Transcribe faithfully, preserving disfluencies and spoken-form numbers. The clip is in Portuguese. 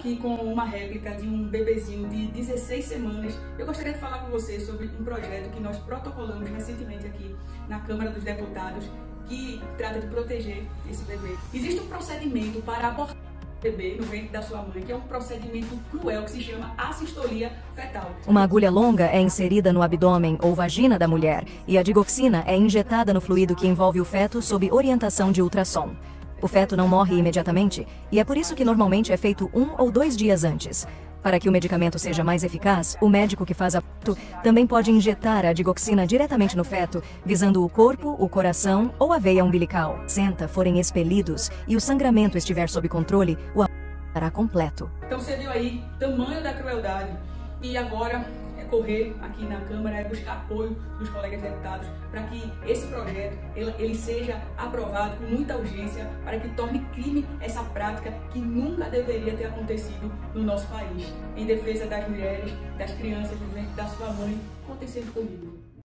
aqui com uma réplica de um bebezinho de dezesseis semanas. Eu gostaria de falar com você sobre um projeto que nós protocolamos recentemente aqui na Câmara dos Deputados, que trata de proteger esse bebê. Existe um procedimento para abortar o bebê no ventre da sua mãe, que é um procedimento cruel que se chama assistolia fetal. Uma agulha longa é inserida no abdômen ou vagina da mulher e a digoxina é injetada no fluido que envolve o feto sob orientação de ultrassom. O feto não morre imediatamente e é por isso que normalmente é feito um ou dois dias antes. Para que o medicamento seja mais eficaz, o médico que faz aborto também pode injetar a digoxina diretamente no feto, visando o corpo, o coração ou a veia umbilical. Se forem expelidos e o sangramento estiver sob controle, o aborto estará completo. Então você viu aí o tamanho da crueldade. E agora é correr aqui na Câmara, é buscar apoio dos colegas deputados para que esse projeto ele, ele seja aprovado com muita urgência, para que torne crime essa prática que nunca deveria ter acontecido no nosso país, em defesa das mulheres, das crianças, do ventre da sua mãe. Contem sempre comigo.